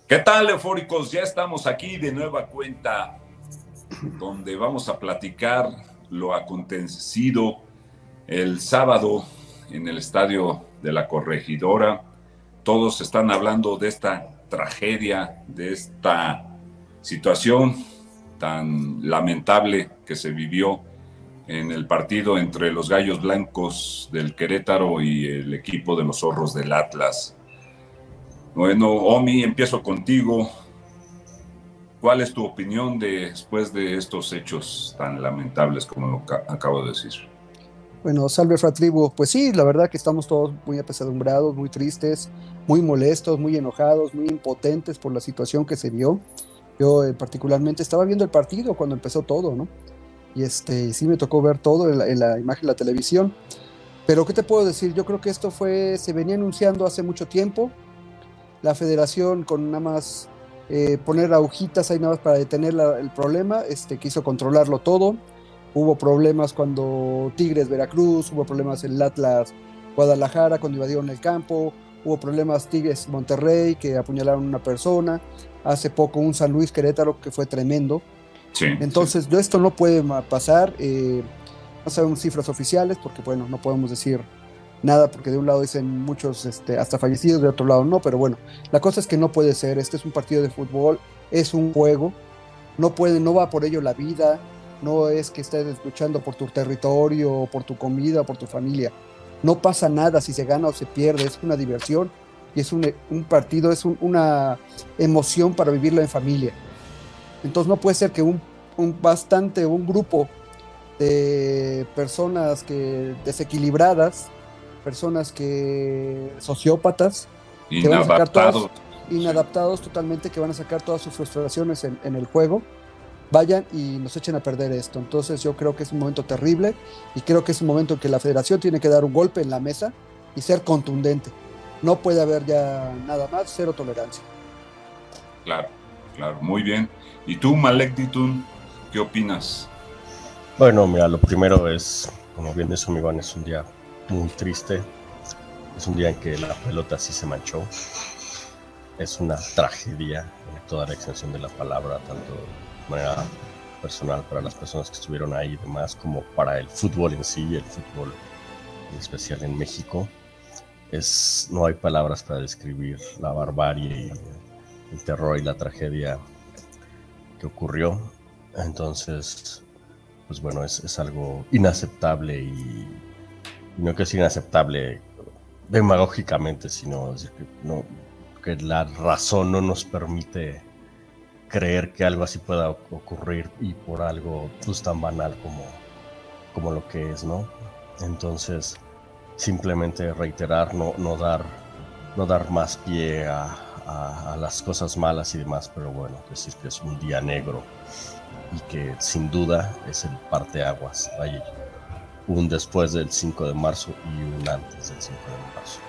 ¿Qué tal, eufóricos? Ya estamos aquí de nueva cuenta, donde vamos a platicar lo acontecido el sábado en el estadio de la Corregidora. Todos están hablando de esta tragedia, de esta situación tan lamentable que se vivió en el partido entre los Gallos Blancos del Querétaro y el equipo de los Zorros del Atlas. Bueno, Omi, empiezo contigo. ¿Cuál es tu opinión después de estos hechos tan lamentables como lo acabo de decir? Bueno, salve Fratribu. Pues sí, la verdad que estamos todos muy apesadumbrados, muy tristes, muy molestos, muy enojados, muy impotentes por la situación que se dio. Yo particularmente estaba viendo el partido cuando empezó todo, ¿no? Y sí me tocó ver todo en la imagen de la televisión. Pero ¿qué te puedo decir? Yo creo que esto se venía anunciando hace mucho tiempo. La federación con nada más poner agujitas ahí nada más para detener el problema, quiso controlarlo todo. Hubo problemas cuando Tigres Veracruz, hubo problemas en el Atlas Guadalajara cuando invadieron el campo, hubo problemas Tigres Monterrey que apuñalaron a una persona, hace poco un San Luis Querétaro que fue tremendo. Sí, entonces sí. Esto no puede pasar, no sabemos cifras oficiales porque bueno, no podemos decir nada porque de un lado dicen muchos hasta fallecidos, de otro lado no, pero bueno, la cosa es que no puede ser. Este es un partido de fútbol, es un juego, no va por ello la vida, no es que estés luchando por tu territorio, por tu comida, por tu familia. No pasa nada si se gana o se pierde, es una diversión y es un partido, es una emoción para vivirla en familia. Entonces no puede ser que un grupo de personas desequilibradas, personas sociópatas, que van a sacar inadaptados totalmente, que van a sacar todas sus frustraciones en el juego, vayan y nos echen a perder esto. Entonces yo creo que es un momento terrible y creo que es un momento en que la federación tiene que dar un golpe en la mesa y ser contundente. No puede haber ya nada más, cero tolerancia. Claro, muy bien. ¿Y tú, Malek Ditun, qué opinas? Bueno, mira, lo primero es, como bien dice mi Iván, es un día muy triste. Es un día en que la pelota sí se manchó. Es una tragedia en toda la extensión de la palabra, tanto de manera personal para las personas que estuvieron ahí y demás, como para el fútbol en sí, el fútbol en especial en México. No hay palabras para describir la barbarie y el terror y la tragedia que ocurrió. Entonces, pues bueno, es algo inaceptable y no que es inaceptable demagógicamente, sino que la razón no nos permite creer que algo así pueda ocurrir y por algo pues tan banal como lo que es, ¿no? Entonces, simplemente reiterar, no dar más pie a las cosas malas y demás, pero bueno, decir que es un día negro y que sin duda es el parteaguas. Hay un después del 5 de marzo y un antes del 5 de marzo.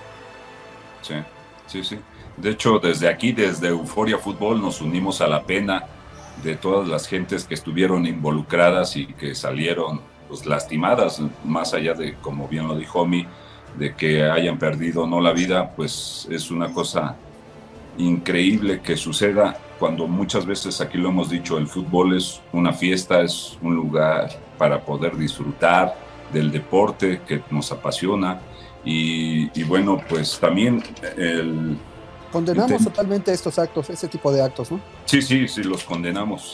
Sí. De hecho, desde aquí, desde Euforia Fútbol, nos unimos a la pena de todas las gentes que estuvieron involucradas y que salieron pues, lastimadas, más allá de, como bien lo dijo Omi, de que hayan perdido no la vida, pues es una cosa increíble que suceda cuando muchas veces, aquí lo hemos dicho, el fútbol es una fiesta, es un lugar para poder disfrutar del deporte que nos apasiona y bueno, pues también condenamos totalmente estos actos, ese tipo de actos, ¿no? Sí, los condenamos.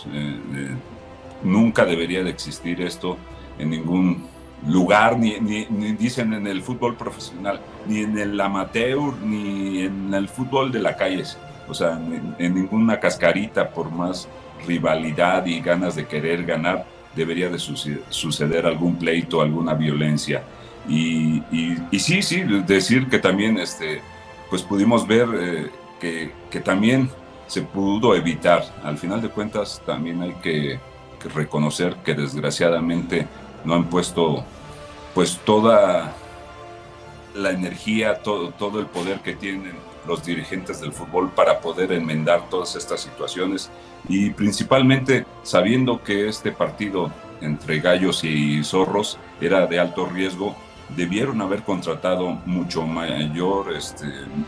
Nunca debería de existir esto en ningún lugar, ni dicen en el fútbol profesional, ni en el amateur, ni en el fútbol de la calle. O sea, en ninguna cascarita, por más rivalidad y ganas de querer ganar, debería de suceder algún pleito, alguna violencia. Y sí, decir que también pues pudimos ver que también se pudo evitar. Al final de cuentas, también hay que reconocer que desgraciadamente no han puesto pues toda la energía, todo el poder que tienen los dirigentes del fútbol para poder enmendar todas estas situaciones y principalmente sabiendo que este partido entre Gallos y Zorros era de alto riesgo, debieron haber contratado mucho mayor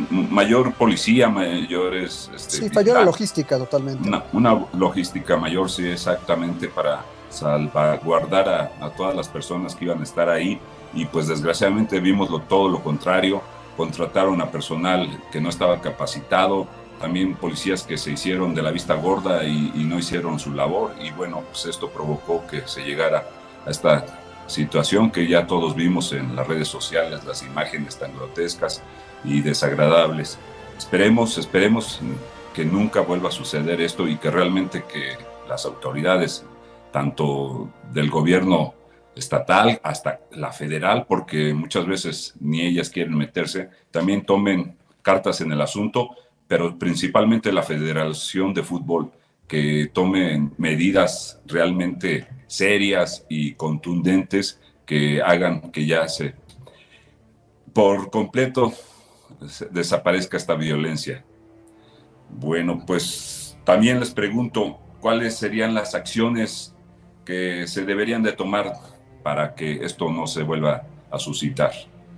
mayor policía, mayores... Sí, falló la logística totalmente. Una logística mayor, sí, exactamente, para salvaguardar a todas las personas que iban a estar ahí, y pues desgraciadamente vimos todo lo contrario. Contrataron a personal que no estaba capacitado, también policías que se hicieron de la vista gorda y no hicieron su labor, y bueno, pues esto provocó que se llegara a esta situación que ya todos vimos en las redes sociales, las imágenes tan grotescas y desagradables. Esperemos que nunca vuelva a suceder esto, y que realmente que las autoridades, tanto del gobierno estatal hasta la federal, porque muchas veces ni ellas quieren meterse, también tomen cartas en el asunto, pero principalmente la Federación de Fútbol, que tomen medidas realmente serias y contundentes que hagan que ya por completo desaparezca esta violencia. Bueno, pues también les pregunto, ¿cuáles serían las acciones que se deberían de tomar para que esto no se vuelva a suscitar?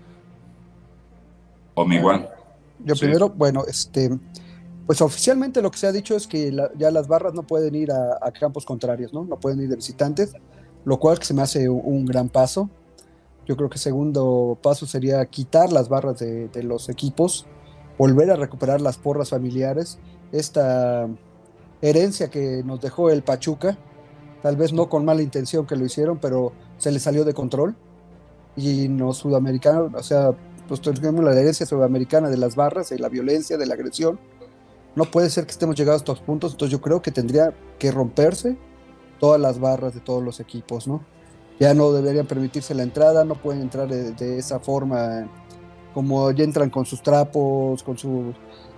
Omiguan. Yo Sí. primero, bueno, pues oficialmente lo que se ha dicho es que ya las barras no pueden ir a campos contrarios, ¿no? No pueden ir de visitantes, lo cual se me hace un gran paso. Yo creo que segundo paso sería quitar las barras de los equipos, volver a recuperar las porras familiares, esta herencia que nos dejó el Pachuca, tal vez no con mala intención que lo hicieron, pero se le salió de control. Y los sudamericanos, o sea, pues tenemos la herencia sudamericana de las barras, de la violencia, de la agresión. No puede ser que estemos llegados a estos puntos, entonces yo creo que tendría que romperse todas las barras de todos los equipos, ¿no? Ya no deberían permitirse la entrada, no pueden entrar de esa forma, como ya entran con sus trapos, con su,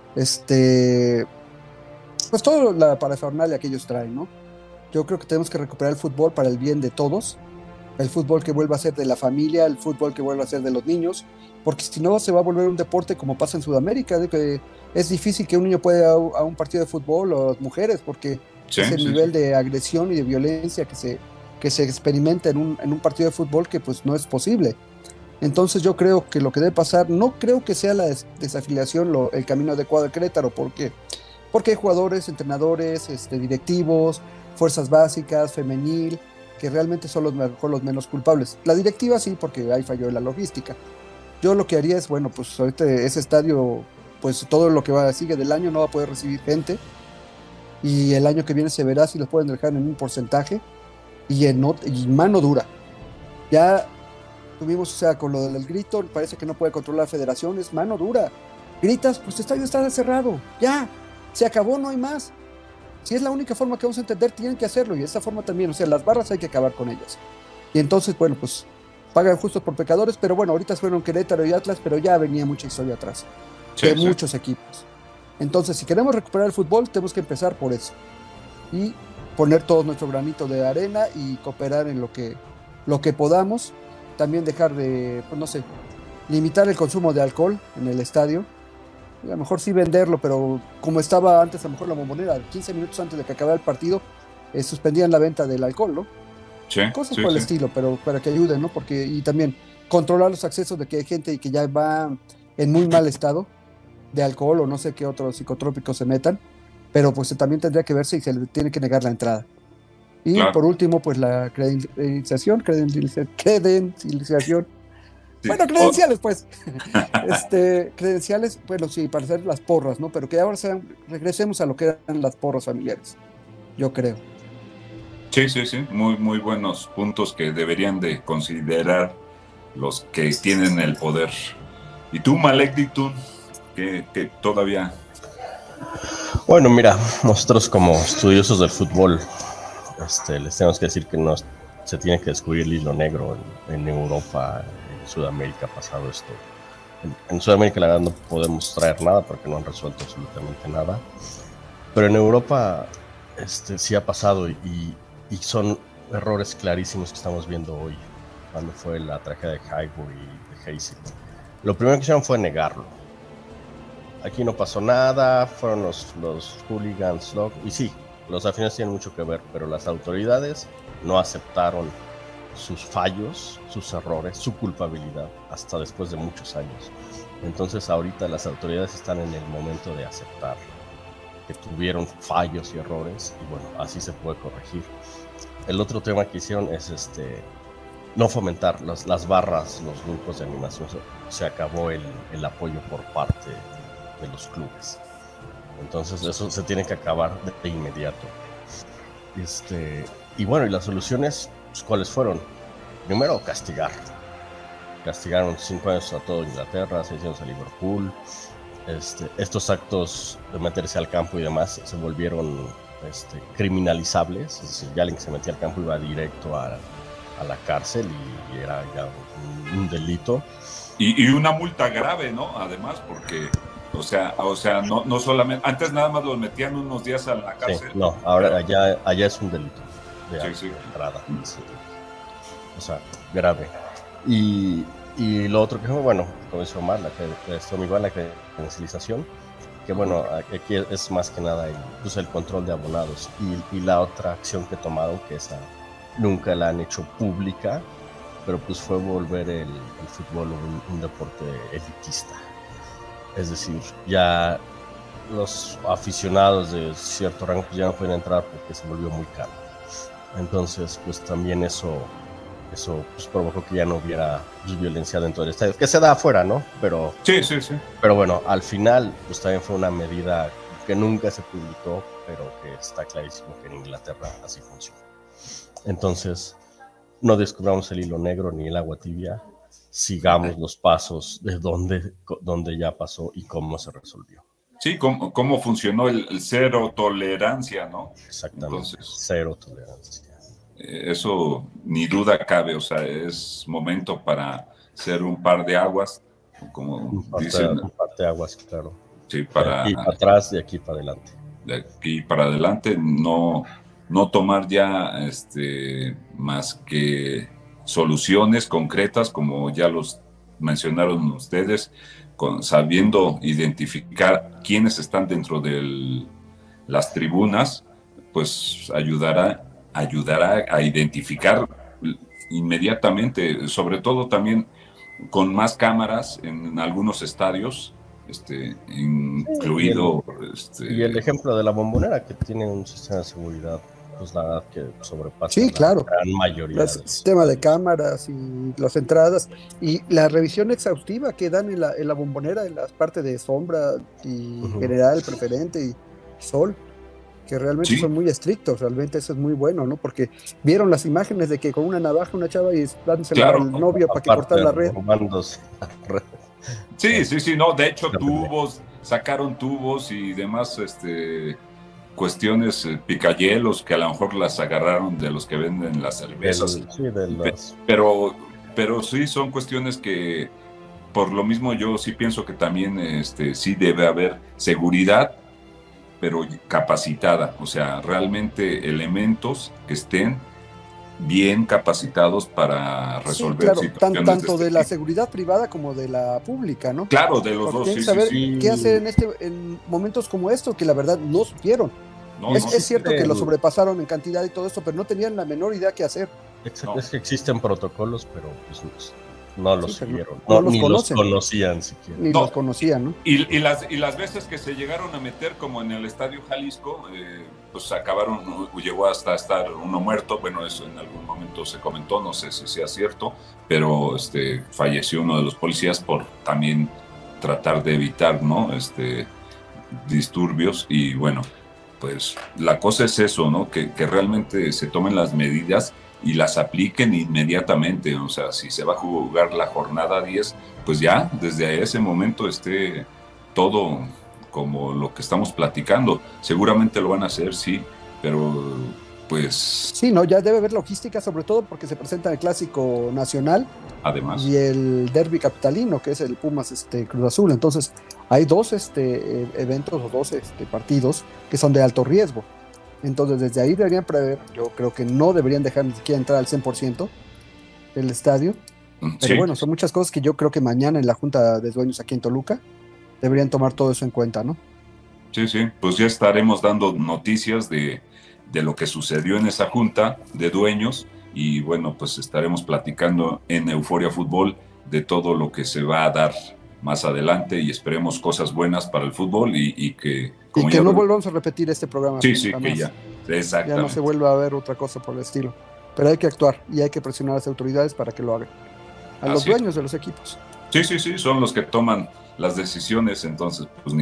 pues toda la parafernalia que ellos traen, ¿no? Yo creo que tenemos que recuperar el fútbol para el bien de todos, el fútbol que vuelva a ser de la familia, el fútbol que vuelva a ser de los niños, porque si no se va a volver un deporte como pasa en Sudamérica, de que es difícil que un niño pueda ir a un partido de fútbol, o las mujeres, porque ese nivel de agresión y de violencia que se experimenta en un partido de fútbol, que pues no es posible. Entonces yo creo que lo que debe pasar, no creo que sea la desafiliación el camino adecuado de Querétaro. ¿Por qué? Porque hay jugadores, entrenadores, directivos, fuerzas básicas, femenil, que realmente son los menos culpables. La directiva sí, porque ahí falló en la logística. Yo lo que haría es, bueno, pues ahorita ese estadio, pues todo lo que sigue del año no va a poder recibir gente, y el año que viene se verá si los pueden dejar en un porcentaje y mano dura. Ya tuvimos, o sea, con lo del grito, parece que no puede controlar la federación, es mano dura. Gritas, pues el estadio está cerrado, ya, se acabó, no hay más. Si es la única forma que vamos a entender, tienen que hacerlo, y de esa forma también, o sea, las barras hay que acabar con ellas. Y entonces, bueno, pues pagan justos por pecadores, pero bueno, ahorita fueron Querétaro y Atlas, pero ya venía mucha historia atrás, de muchos equipos. Entonces, si queremos recuperar el fútbol, tenemos que empezar por eso, y poner todo nuestro granito de arena y cooperar en lo que podamos. También dejar de, pues no sé, limitar el consumo de alcohol en el estadio. A lo mejor sí venderlo, pero como estaba antes, a lo mejor la Bombonera, 15 minutos antes de que acabara el partido, suspendían la venta del alcohol, ¿no? Sí, cosas por el estilo, pero para que ayuden, ¿no? Porque, y también controlar los accesos de que hay gente y que ya va en muy mal estado de alcohol, o no sé qué otros psicotrópicos se metan, pero pues también tendría que verse y se le tiene que negar la entrada. Y claro, por último, pues la credencialización. Sí. Bueno, credenciales, pues. Credenciales, bueno, sí, para hacer las porras, ¿no? Pero que ahora regresemos a lo que eran las porras familiares, yo creo. Sí, muy, muy buenos puntos que deberían de considerar los que tienen el poder. ¿Y tú, Malek Ditun, que todavía? Bueno, mira, nosotros como estudiosos del fútbol, les tenemos que decir que no se tiene que descubrir el hilo negro en Europa, en Sudamérica ha pasado esto. En Sudamérica la verdad no podemos traer nada porque no han resuelto absolutamente nada, pero en Europa sí ha pasado, y son errores clarísimos que estamos viendo hoy, cuando fue la tragedia de Highbury y de Hazing. Lo primero que hicieron fue negarlo. Aquí no pasó nada, fueron los hooligans, y sí, los aficionados tienen mucho que ver, pero las autoridades no aceptaron sus fallos, sus errores, su culpabilidad, hasta después de muchos años. Entonces ahorita las autoridades están en el momento de aceptar que tuvieron fallos y errores, y bueno, así se puede corregir. El otro tema que hicieron es no fomentar las barras, los grupos de animación. Se acabó el apoyo por parte de los clubes. Entonces eso se tiene que acabar de inmediato. Y bueno, y las soluciones, pues, ¿cuáles fueron? Primero, castigar. Castigaron 5 años a todo Inglaterra, 6 años a Liverpool. Estos actos de meterse al campo y demás se volvieron criminalizables. Es decir, ya alguien que se metía al campo iba directo a la cárcel y era ya un delito. Y una multa grave, ¿no? Además, porque, o sea, no solamente, antes nada más los metían unos días a la cárcel. Sí, no, ahora allá es un delito de sí. entrada. Sí. O sea, grave. Y lo otro que fue, bueno, como dice Omar, la credencialización, que bueno, aquí es más que nada el control de abonados. Y la otra acción que tomaron, que esa nunca la han hecho pública, pero pues fue volver el fútbol un deporte elitista. Es decir, ya los aficionados de cierto rango pues ya no pueden entrar porque se volvió muy caro. Entonces, pues también eso pues provocó que ya no hubiera violencia dentro del estadio, que se da afuera, ¿no? Pero sí. Pero bueno, al final, pues también fue una medida que nunca se publicó, pero que está clarísimo que en Inglaterra así funciona. Entonces, no descubramos el hilo negro ni el agua tibia, sigamos los pasos de donde ya pasó y cómo se resolvió. Sí, cómo funcionó el cero tolerancia, ¿no? Exactamente, entonces, cero tolerancia. Eso ni duda cabe, o sea, es momento para ser un par de aguas, como dicen. Un par de aguas, claro. Sí, de aquí para atrás, de aquí para adelante. De aquí para adelante, no tomar ya más que soluciones concretas, como ya los mencionaron ustedes, sabiendo identificar quiénes están dentro de las tribunas, pues ayudará a identificar inmediatamente, sobre todo también con más cámaras en algunos estadios, incluido... Y el ejemplo de la Bombonera, que tiene un sistema de seguridad, pues la verdad que sobrepasa la gran mayoría. El sistema de cámaras y las entradas, y la revisión exhaustiva que dan en la Bombonera, en las partes de sombra y general, preferente y sol, que realmente son muy estrictos. Realmente eso es muy bueno, ¿no? Porque vieron las imágenes de que con una navaja una chava y dándosela al novio para que cortara la red. Sí, no, de hecho sacaron tubos y demás cuestiones picayelos que a lo mejor las agarraron de los que venden las cervezas. Pero sí son cuestiones que por lo mismo yo sí pienso que también sí debe haber seguridad, pero capacitada, o sea, realmente elementos que estén bien capacitados para resolver situaciones tanto de la seguridad privada como de la pública, ¿no? Claro, de los dos. Tienen que saber qué hacer en momentos como estos, que la verdad no supieron. Es cierto que lo sobrepasaron en cantidad y todo esto, pero no tenían la menor idea qué hacer. Exacto, es que existen protocolos, pero pues no los siguieron, ni los conocían siquiera. Ni los conocían, ¿no? Y las veces que se llegaron a meter, como en el Estadio Jalisco, pues llegó hasta estar uno muerto. Bueno, eso en algún momento se comentó, no sé si sea cierto, pero falleció uno de los policías por también tratar de evitar, ¿no? Disturbios. Y bueno, pues la cosa es eso, ¿no? Que realmente se tomen las medidas y las apliquen inmediatamente. O sea, si se va a jugar la jornada 10, pues ya desde ese momento esté todo como lo que estamos platicando. Seguramente lo van a hacer, sí, pero pues... Sí, no, ya debe haber logística, sobre todo porque se presenta el Clásico Nacional, además, y el Derbi Capitalino, que es el Pumas Cruz Azul. Entonces hay dos eventos o dos partidos que son de alto riesgo. Entonces desde ahí deberían prever. Yo creo que no deberían dejar ni siquiera entrar al 100% el estadio, pero bueno, son muchas cosas que yo creo que mañana en la Junta de Dueños aquí en Toluca deberían tomar todo eso en cuenta, ¿no? Sí, pues ya estaremos dando noticias de lo que sucedió en esa Junta de Dueños, y bueno, pues estaremos platicando en Euforia Fútbol de todo lo que se va a dar más adelante y esperemos cosas buenas para el fútbol y que... Y que no volvamos a repetir este programa. Sí, que jamás. ya, exactamente. Ya no se vuelva a ver otra cosa por el estilo. Pero hay que actuar y hay que presionar a las autoridades para que lo hagan. A los dueños de los equipos. Sí, son los que toman las decisiones, entonces, pues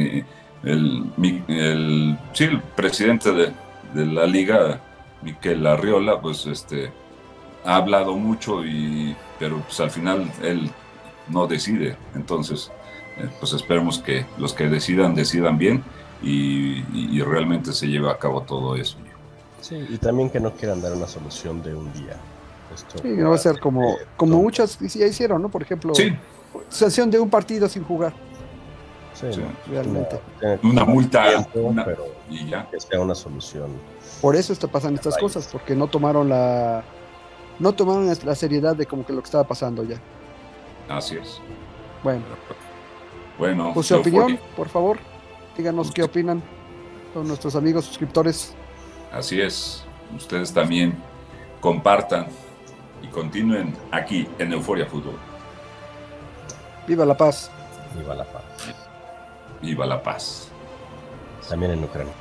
el presidente de la liga, Miquel Arriola, pues ha hablado mucho, pero pues al final él no decide, entonces pues esperemos que los que decidan bien y realmente se lleve a cabo todo eso. Sí, y también que no quieran dar una solución de un día. Sí, no va a ser como muchas ya hicieron, ¿no? Por ejemplo, sanción de un partido sin jugar. Sí, realmente. Una multa, pero y ya. Que sea una solución. Por eso pasan estas cosas, porque no tomaron la seriedad de como que lo que estaba pasando ya. Así es. Bueno, pues su opinión, por favor, díganos qué opinan con nuestros amigos suscriptores. Así es, ustedes también compartan y continúen aquí en Euforia Fútbol. ¡Viva la paz! ¡Viva la paz! ¡Viva la paz! También en Ucrania.